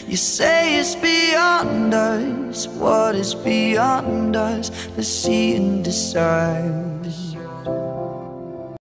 You say it's beyond us. What is beyond us? Let's see and decide.